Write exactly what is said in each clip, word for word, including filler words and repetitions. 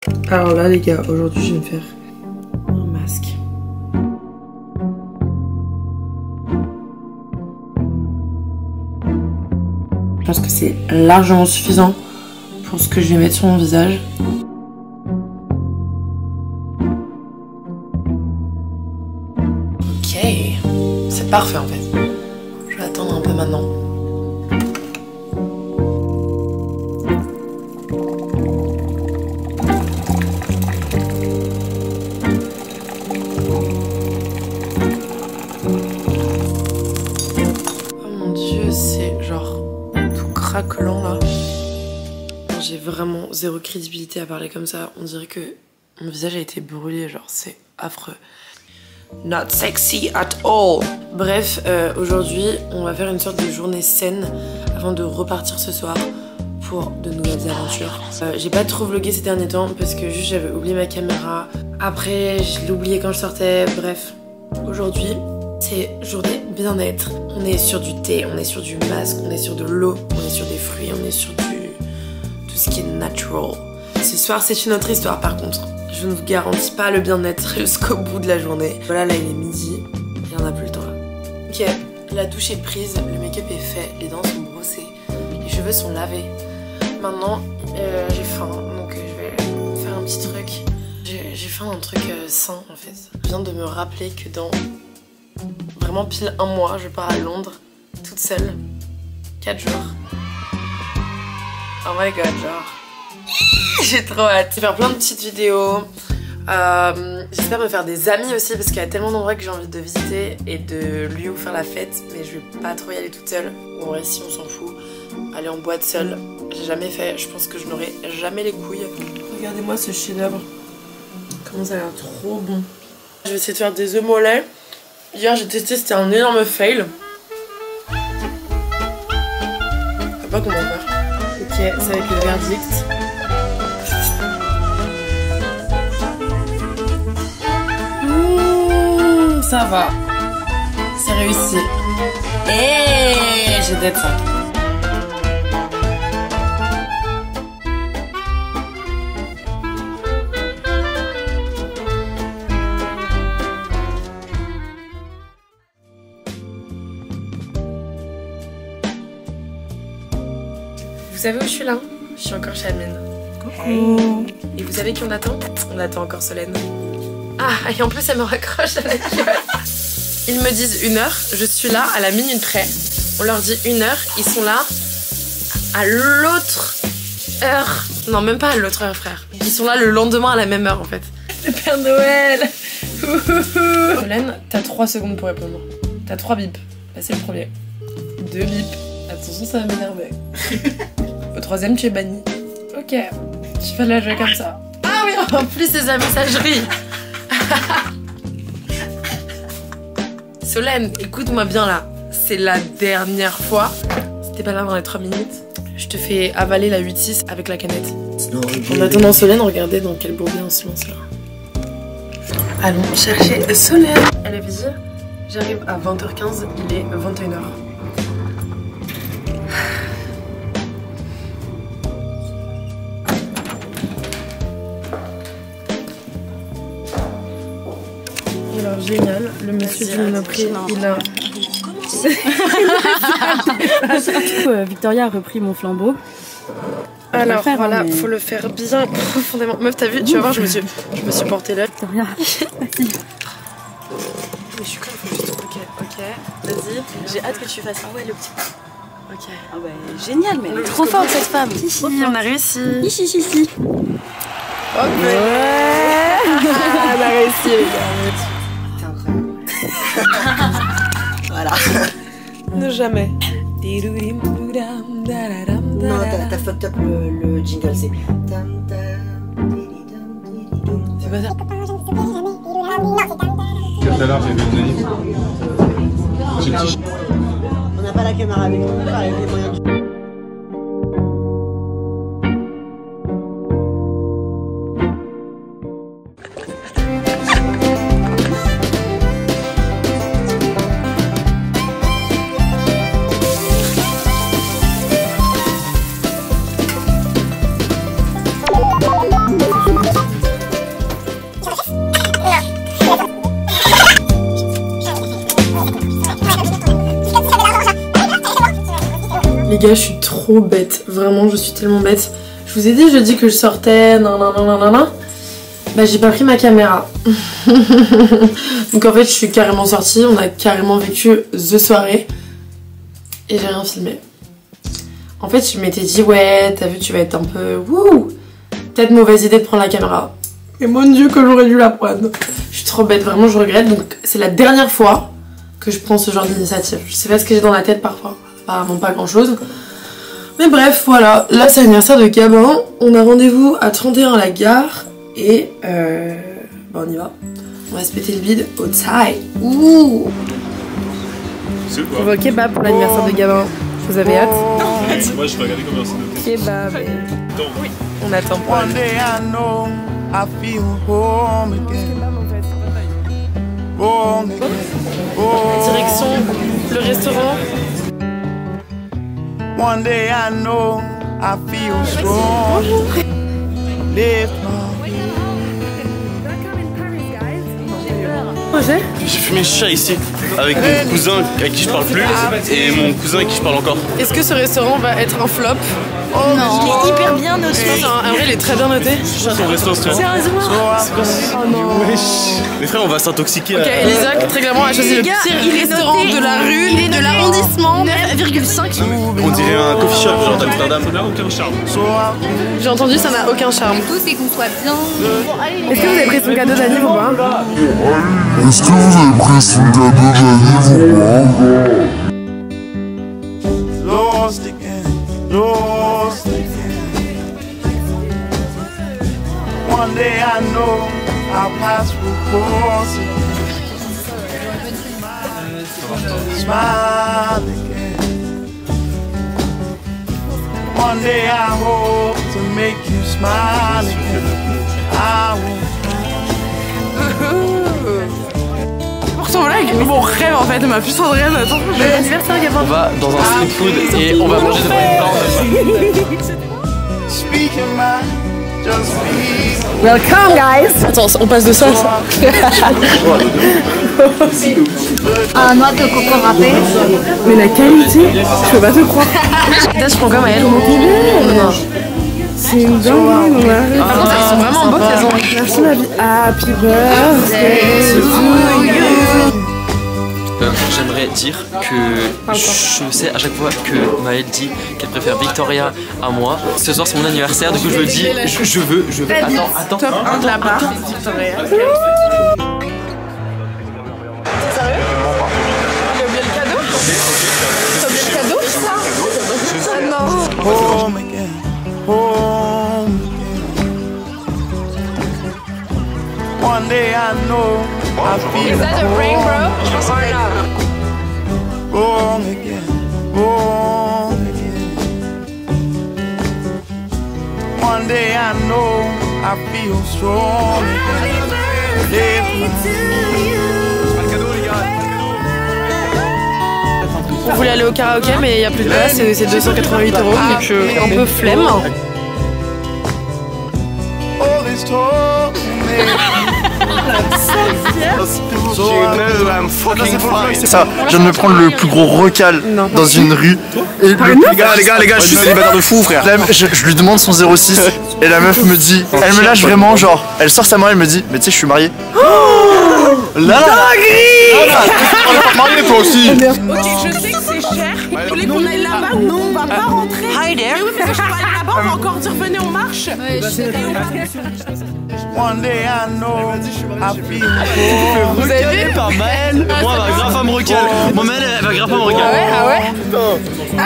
Alors là les gars, aujourd'hui je vais me faire un masque. Je pense que c'est largement suffisant pour ce que je vais mettre sur mon visage. Ok, c'est parfait en fait. Je vais attendre un peu maintenant. Craquelant là. J'ai vraiment zéro crédibilité à parler comme ça. On dirait que mon visage a été brûlé, genre c'est affreux. Not sexy at all. Bref, euh, aujourd'hui on va faire une sorte de journée saine avant de repartir ce soir pour de nouvelles aventures. Euh, J'ai pas trop vlogué ces derniers temps parce que juste j'avais oublié ma caméra. Après je l'ai oublié quand je sortais. Bref, aujourd'hui c'est journée bien-être. On est sur du thé, on est sur du masque, on est sur de l'eau, on est sur des fruits, on est sur du... tout ce qui est natural. Ce soir, c'est une autre histoire par contre. Je ne vous garantis pas le bien-être jusqu'au bout de la journée. Voilà, là il est midi, il n'y en a plus le temps là. Ok, la douche est prise, le make-up est fait, les dents sont brossées, les cheveux sont lavés. Maintenant, euh, j'ai faim, donc euh, je vais faire un petit truc. J'ai faim d'un truc euh, sain en fait. Je viens de me rappeler que dans... vraiment pile un mois, je pars à Londres, toute seule, quatre jours. Oh my god, genre. J'ai trop hâte. Je vais faire plein de petites vidéos. Euh, J'espère me faire des amis aussi parce qu'il y a tellement d'endroits que j'ai envie de visiter et de lieux où faire la fête, mais je vais pas trop y aller toute seule. En vrai, si on s'en fout, aller en boîte seule, j'ai jamais fait. Je pense que je n'aurai jamais les couilles. Regardez-moi ce chef-d'œuvre. Comment ça a l'air trop bon. Je vais essayer de faire des œufs mollets. Hier j'ai testé, c'était un énorme fail. Je sais pas comment faire. Ok, c'est avec le verdict. Mmh, ça va. C'est réussi. Et j'ai d'être ça. Vous savez où je suis là? Je suis encore chez Amine. Coucou. Et vous savez qui on attend? On attend encore Solène. Ah, et en plus elle me raccroche à la gueule. Ils me disent une heure, je suis là à la minute près. On leur dit une heure, ils sont là à l'autre heure. Non, même pas à l'autre heure, frère. Ils sont là le lendemain à la même heure en fait. Le Père Noël. Solène, t'as trois secondes pour répondre. T'as trois bips. Là c'est le premier. Deux bips. Attention, ça va m'énerver. Au troisième, tu es banni. Ok, je fais la jouer comme ça. Ah oui, en plus, c'est sa messagerie. Solène, écoute-moi bien là. C'est la dernière fois. Si t'es pas là dans les trois minutes, je te fais avaler la huit six avec la canette. En attendant Solène, regardez dans quel bourbier on se lance là. Allons chercher Solène. Elle avait dit, j'arrive à vingt heures quinze, il est vingt et une heures. Alors génial, le monsieur du Monoprix, il a... euh, Victoria a repris mon flambeau. Alors faire, voilà, mais... faut le faire bien profondément. Meuf, t'as vu, tu vas voir, je me suis, je me suis porté là. Victoria, vas-y. Mais je suis comme, faut juste... Ok, ok, vas-y. J'ai hâte que tu fasses. Ah ouais, le petit... Ok. Ah bah génial, mais elle est trop forte cette femme. Si, si, on a réussi. Si, si, si, si. Ok. Ouais. On a réussi les gars. Voilà. Ne jamais. Non, t'as fucked up le, le jingle, c'est... C'est pas ça. Tout à l'heure, j'ai vu une manif. On n'a pas la caméra avec nous, avec les moyens du... gars, je suis trop bête. Vraiment, je suis tellement bête. Je vous ai dit jeudi que je sortais, nan nan nan nan nan. Bah j'ai pas pris ma caméra. Donc en fait, je suis carrément sortie. On a carrément vécu the soirée. Et j'ai rien filmé. En fait, je m'étais dit, ouais, t'as vu, tu vas être un peu... Wouh, peut-être mauvaise idée de prendre la caméra. Mais mon dieu que j'aurais dû la prendre. Je suis trop bête, vraiment, je regrette. Donc c'est la dernière fois que je prends ce genre d'initiative. Je sais pas ce que j'ai dans la tête parfois. Apparemment pas grand chose. Mais bref, voilà. Là, c'est l'anniversaire de Gabin. On a rendez-vous à trente et un à la gare. Et euh... bah on y va. On va se péter le bide au Thai. Ouh. On va au kebab pour l'anniversaire de Gabin. Vous avez hâte? Moi je vais regarder comment c'est noté. Kebab. Oui. On attend pas. Direction le restaurant. One day I know I feel strong. Live Roger? J'ai fumé chicha ici avec mon cousin avec qui je parle plus et mon cousin avec qui je parle encore. Est-ce que ce restaurant va être un flop? Oh non, il est hyper bien noté. En vrai, il est très bien noté. Ton resto, c'est Sérieusement? C'est quoi? Oh non. Mais frère, on va s'intoxiquer. Ok, Elisa, très clairement, a choisi le gars, pire il est restaurant noté, de la rue, il est de noté l'arrondissement. neuf virgule cinq. On dirait un coffee shop genre d'Amsterdam. Ça n'a aucun charme. J'ai entendu, ça n'a aucun charme. Tout, c'est qu'on soit bien. Est-ce que vous avez pris son cadeau d'anniv ou pas? Est-ce que vous avez pris son cadeau d'anniv ou pas? lost again, lost again. One day I know our paths will cross again. Smile again. One day I hope to make you smile again. I will. Pour ton blague, mon rêve en fait, ma puissance de rêve. Attends, j'ai l'anniversaire Gabin. On va dans un street food et on va manger devant une borne. Speaking my just speak. Welcome guys. Attends, on passe de ça à ça. Un noix de coco râpé. Mais la qualité, je peux pas te croire. Là, je prends comme à elle. C'est une dingue. Par contre, elles sont vraiment beaux qu'elles ont. Merci ma vie. Happy birthday to you. Euh, J'aimerais dire que je sais à chaque fois que Maëlle dit qu'elle préfère Victoria à moi. Ce soir c'est mon anniversaire, du coup je le dis, je, je veux, je veux. Attends, attends. Top un de la part, Victoria. T'es sérieux? J'ai oublié le cadeau? T'as oublié le cadeau? Ah non. Home again, home again. One day I know I feel Is that a rainbow? wrong again, wrong again. One day I know I feel strong again. Live On voulait aller au karaoké mais il n'y a plus de place, c'est deux cent quatre-vingt-huit euros, donc je suis un peu flemme. all this talk Ça, je viens de me prendre le plus gros recal dans une rue. Et le, les gars, les gars, les gars, je suis célibataire de fou, frère. Je, je lui demande son zéro six et la meuf me dit, elle me lâche vraiment, genre, elle sort sa main, elle me dit, mais tu sais, je suis marié. Là, on est pas marié, toi aussi. Ok, je sais que c'est cher. Vous voulez qu'on aille là-bas ou non? On va pas rentrer. Hi there. Mais oui, mais je peux aller là-bas, on va encore dire venez, on marche. One day I know I feel Vous avez vu? Par Maëlle, moi elle va grave à me recal. Moi Maëlle elle va grave à me recal. Ah ouais, ah ouais.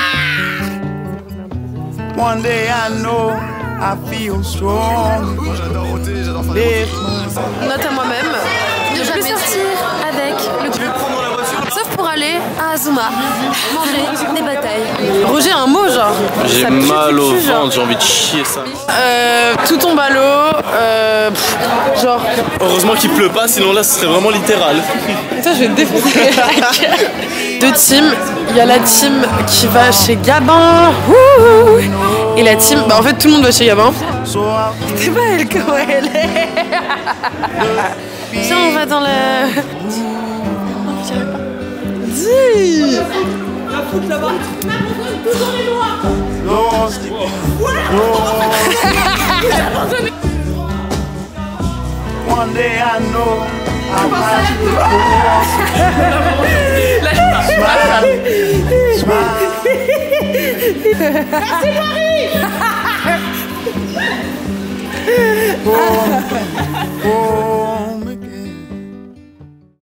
One day I know I feel strong. Live Note à moi-même. Ne jamais sortir avec le groupe. Sauf pour aller à Azuma, manger des batailles. Roger a un mot genre. J'ai Ça pue mal du au cul, genre. ventre, j'ai envie de chier ça. Euh, tout tombe à l'eau. Euh, pff, genre. Heureusement qu'il pleut pas, sinon là ce serait vraiment littéral. Putain, je vais te défoncer la gueule. Deux teams. Il y a la team qui va chez Gabin. Wouhou. Et la team. Bah en fait tout le monde va chez Gabin. C'est pas elle comment elle est. Tiens, on va dans le. Dis. foutre là-bas. Lost. One day I know I'm Merci Marie. oh, oh.